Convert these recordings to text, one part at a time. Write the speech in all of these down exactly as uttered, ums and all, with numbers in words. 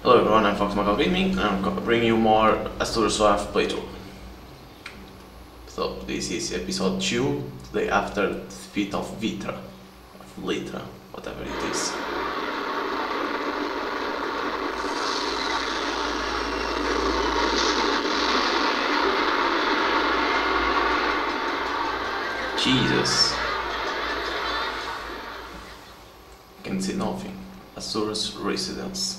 Hello everyone, I'm FoxmcloudGaming and I'm going to bring you more Asura playthrough. So this is episode two, the day after the defeat of Vitra, of Litra, whatever it is. Jesus. I can see nothing. Asura's residence.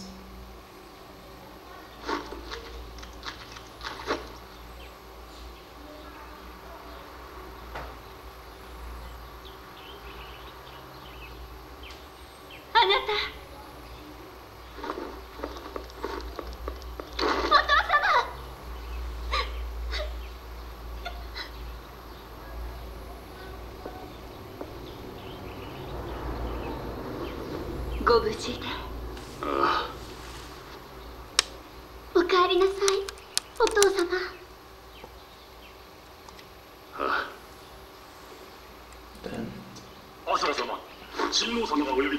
ご無事で。ああ。お帰りなさい、お父様。ああ。アサラ様、親王様がお呼びです。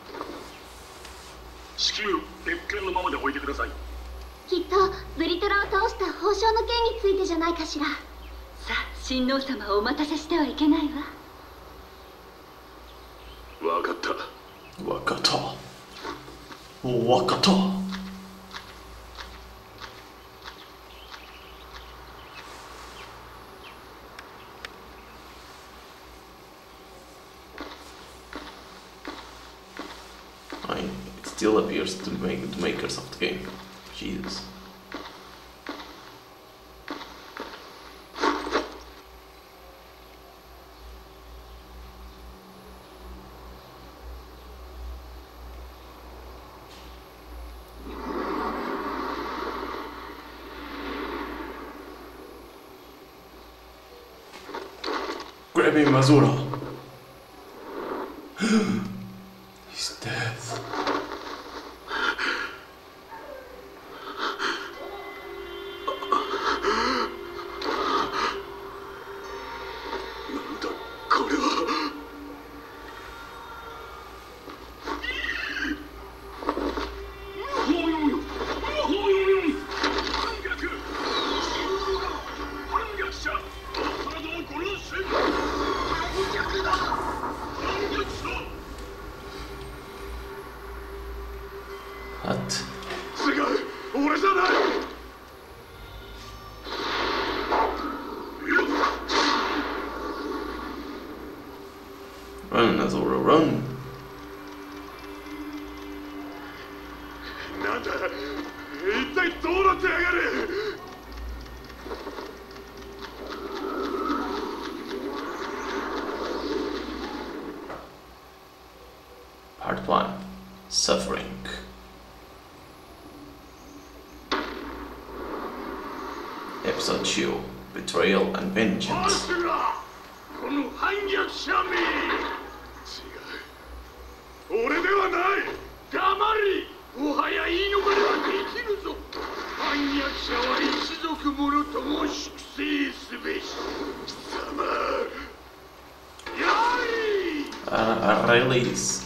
至急別件のままでおいてください。 きっとブリトラを倒した宝章の件についてじゃないかしら。さあ、親王様をお待たせしてはいけないわ。 わかった。 わかった。わかった。I mean, it still appears to make the makers of the game. Jesus. Grab him, Asura. He's dead. What? Run, Asura, run! Part one. Suffering. Episode two. Betrayal and Vengeance. Uh, release.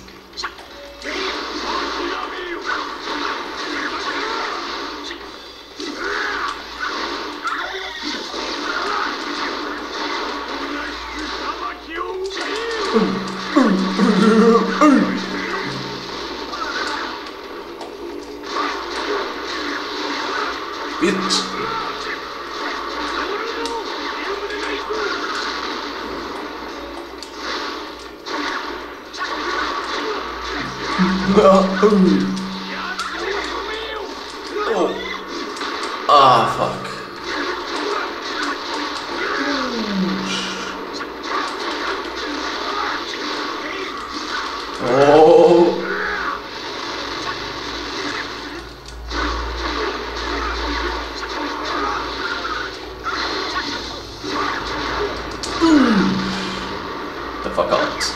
Bitch. Oh. Ah, fuck. Oh. The fuck out.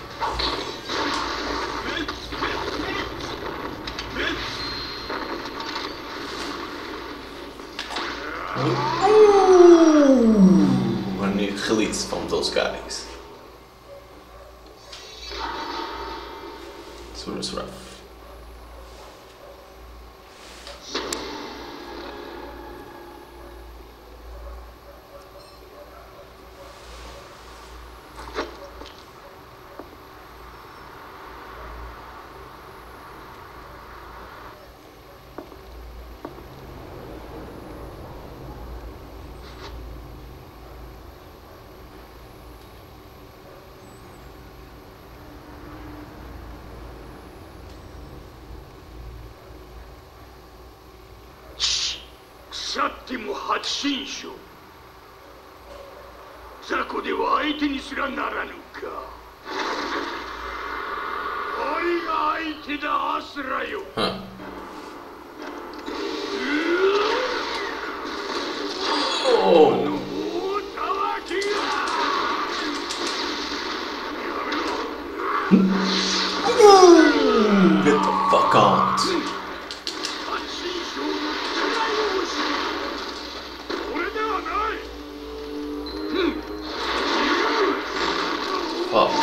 Ooh, I need release from those guys. So it's rough. 腐っても八神将。雑魚では相手にすらならぬか。俺が相手だ、アスラよ。 Oh. Get the fuck out. Fuck.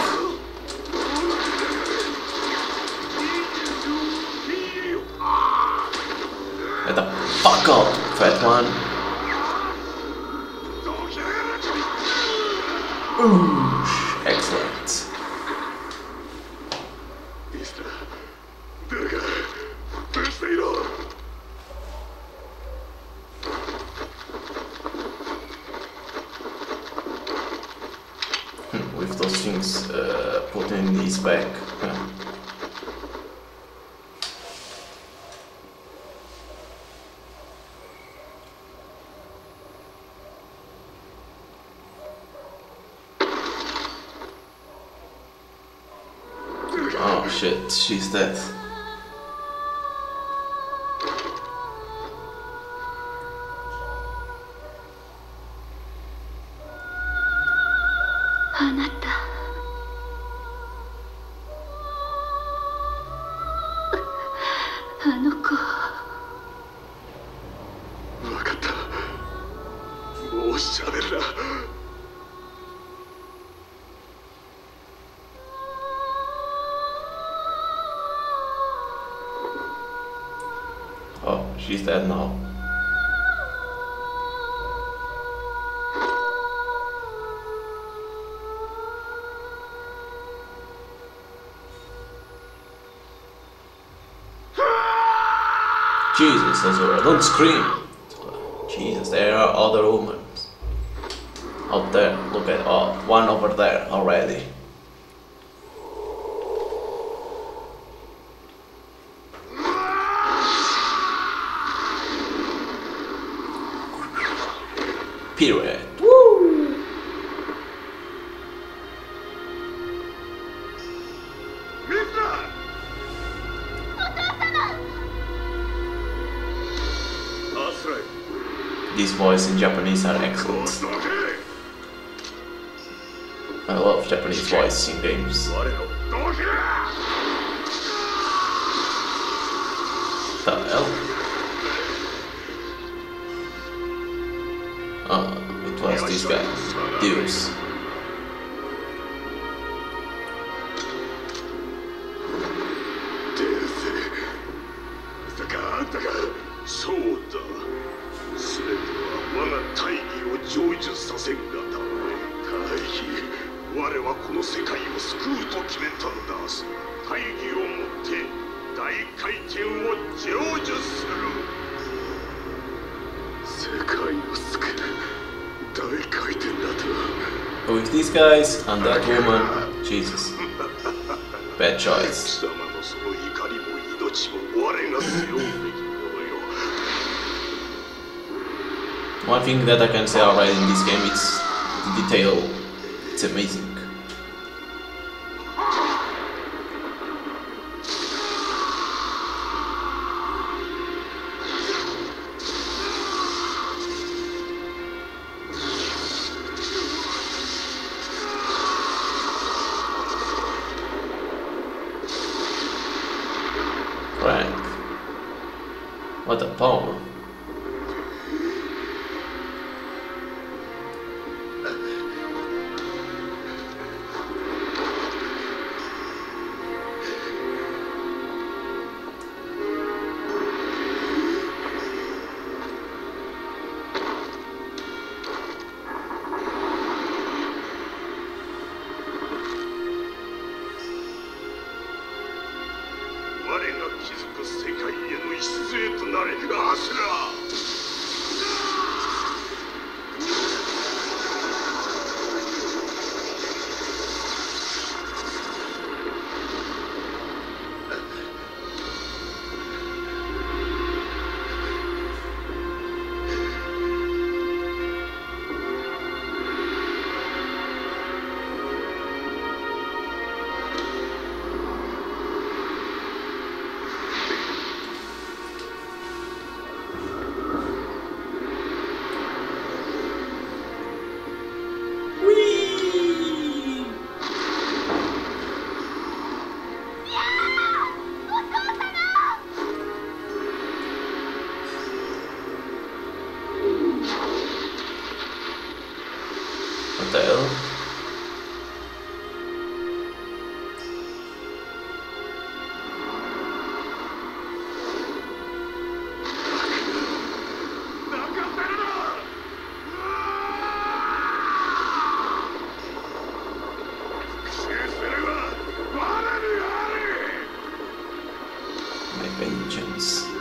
Get the fuck out, fat one. Ooh, excellent. With those things uh, putting these back. Yeah. Oh shit, she's dead. Oh, she's dead now. Jesus, Asura, don't scream! Jesus, there are other women out there. Look at oh, one over there already. Period. Woo! These voices in Japanese are excellent. I love Japanese voices in games. The hell? Oh, it was this guy, Deuce. With these guys and that woman, Jesus, bad choice. One thing that I can say already in this game is the detail. It's amazing. What a power. Vengeance.